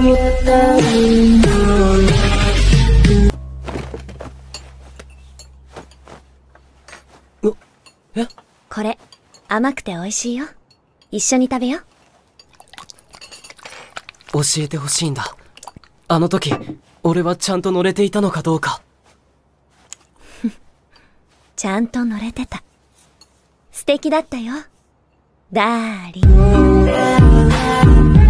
え？これ甘くて美味しいよ。一緒に食べよ。 教えてほしいんだ。あの時俺はちゃんと乗れていたのかどうか。 ちゃんと乗れてた。素敵だったよ、ダーリン。